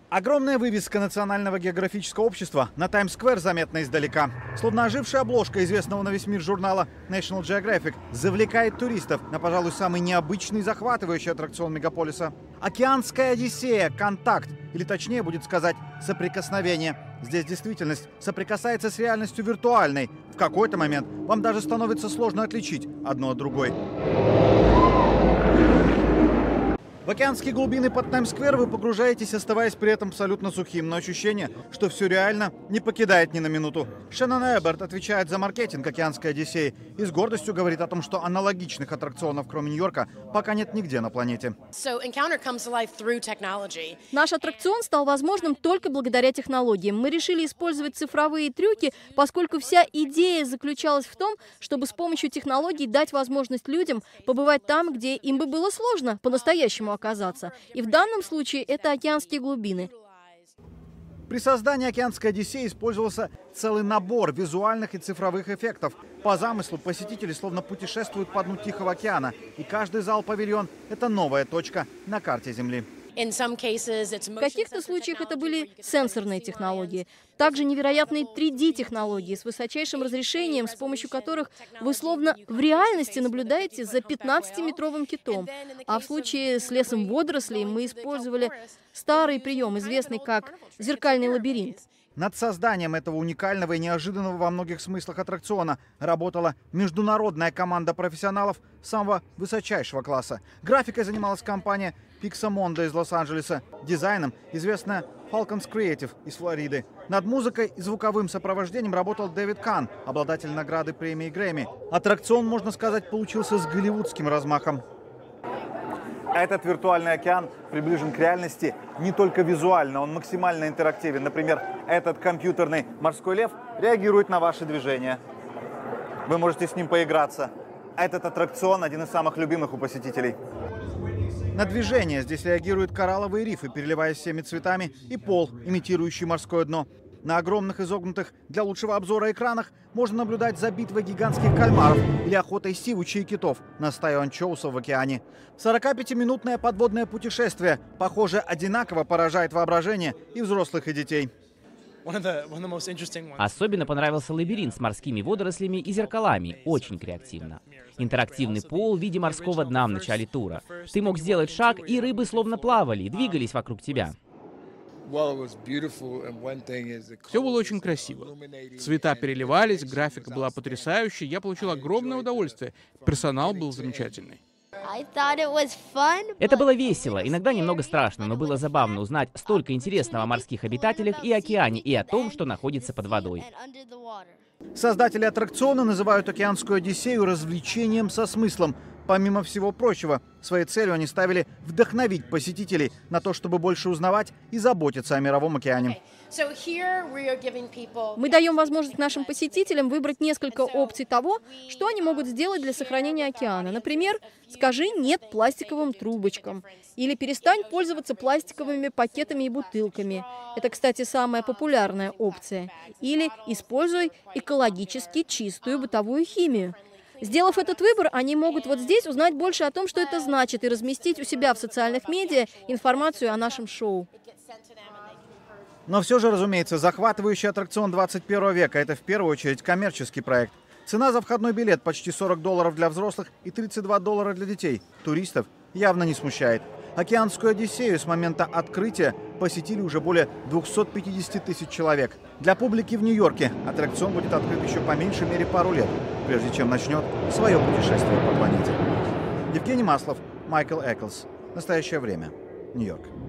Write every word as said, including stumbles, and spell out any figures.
Огромная вывеска Национального географического общества на Таймс-сквер заметна издалека. Словно ожившая обложка известного на весь мир журнала National Geographic завлекает туристов на, пожалуй, самый необычный и захватывающий аттракцион мегаполиса. Океанская Одиссея «Контакт», или точнее будет сказать «Соприкосновение». Здесь действительность соприкасается с реальностью виртуальной. В какой-то момент вам даже становится сложно отличить одно от другой. В океанские глубины под Таймс-сквер вы погружаетесь, оставаясь при этом абсолютно сухим, но ощущение, что все реально, не покидает ни на минуту. Шеннон Эберт отвечает за маркетинг океанской Одиссеи и с гордостью говорит о том, что аналогичных аттракционов, кроме Нью-Йорка, пока нет нигде на планете. Наш аттракцион стал возможным только благодаря технологиям. Мы решили использовать цифровые трюки, поскольку вся идея заключалась в том, чтобы с помощью технологий дать возможность людям побывать там, где им бы было сложно по-настоящему оказаться. И в данном случае это океанские глубины. При создании океанской Одиссеи использовался целый набор визуальных и цифровых эффектов. По замыслу посетители словно путешествуют по дну Тихого океана, и каждый зал-павильон – это новая точка на карте Земли. В каких-то случаях это были сенсорные технологии, также невероятные три дэ технологии с высочайшим разрешением, с помощью которых вы словно в реальности наблюдаете за пятнадцатиметровым китом. А в случае с лесом водорослей мы использовали старый прием, известный как зеркальный лабиринт. Над созданием этого уникального и неожиданного во многих смыслах аттракциона работала международная команда профессионалов самого высочайшего класса. Графикой занималась компания Pixamondo из Лос-Анджелеса, дизайном известная Falcons Creative из Флориды. Над музыкой и звуковым сопровождением работал Дэвид Кан, обладатель награды премии Грэмми. Аттракцион, можно сказать, получился с голливудским размахом. Этот виртуальный океан приближен к реальности не только визуально, он максимально интерактивен. Например, этот компьютерный морской лев реагирует на ваши движения. Вы можете с ним поиграться. Этот аттракцион один из самых любимых у посетителей. На движение здесь реагируют коралловые рифы, переливаясь всеми цветами, и пол, имитирующий морское дно. На огромных изогнутых для лучшего обзора экранах можно наблюдать за битвой гигантских кальмаров или охотой сивучей китов на стаю анчоусов в океане. сорокапятиминутное подводное путешествие, похоже, одинаково поражает воображение и взрослых, и детей. Особенно понравился лабиринт с морскими водорослями и зеркалами. Очень креативно. Интерактивный пол в виде морского дна в начале тура. Ты мог сделать шаг, и рыбы словно плавали, двигались вокруг тебя. Все было очень красиво. Цвета переливались, графика была потрясающей, я получил огромное удовольствие. Персонал был замечательный. Это было весело, иногда немного страшно, но было забавно узнать столько интересного о морских обитателях и океане, и о том, что находится под водой. Создатели аттракциона называют океанскую Одиссею развлечением со смыслом. Помимо всего прочего, своей целью они ставили вдохновить посетителей на то, чтобы больше узнавать и заботиться о мировом океане. Мы даем возможность нашим посетителям выбрать несколько опций того, что они могут сделать для сохранения океана. Например, скажи «нет» пластиковым трубочкам. Или перестань пользоваться пластиковыми пакетами и бутылками. Это, кстати, самая популярная опция. Или используй экологически чистую бытовую химию. Сделав этот выбор, они могут вот здесь узнать больше о том, что это значит, и разместить у себя в социальных медиа информацию о нашем шоу. Но все же, разумеется, захватывающий аттракцион двадцать первого века – это в первую очередь коммерческий проект. Цена за входной билет почти сорок долларов для взрослых и тридцать два доллара для детей. Туристов явно не смущает. Океанскую Одиссею с момента открытия посетили уже более двухсот пятидесяти тысяч человек. Для публики в Нью-Йорке аттракцион будет открыт еще по меньшей мере пару лет, прежде чем начнет свое путешествие по планете. Евгений Маслов, Майкл Эклс. Настоящее время. Нью-Йорк.